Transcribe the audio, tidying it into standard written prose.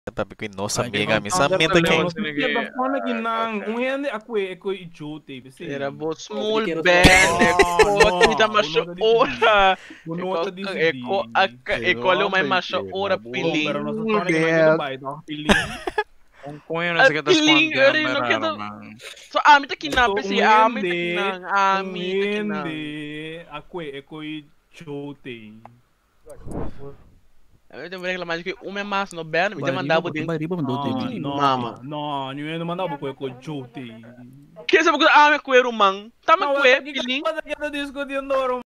Tapi ko nossa Ai, amiga, que misa Thunder menta também, que mas da forma que não, hindi ako ijote, kasi. Era bo Hindi small kira band, No, eko, kita no, masyo bunota di ora. Bunota di si Eko, alam may masyo ora piling. Pero nasa forma que may kita ba, ito piling. Kung yun At sa kita piling, spawn rin camera no kita. naman. So, amin ta kinape si amin ta kinang, amin ta kinang. Hindi, ako ijote. Eu tenho reclamado que uma é massa no band, me Vai, mandava dentro. vai, riba, mandou dele. Mama. No, não ia mandar ako ijote. Quem sabe que a minha coelho, man? Tá me coelho, piling. Mas kita discutindo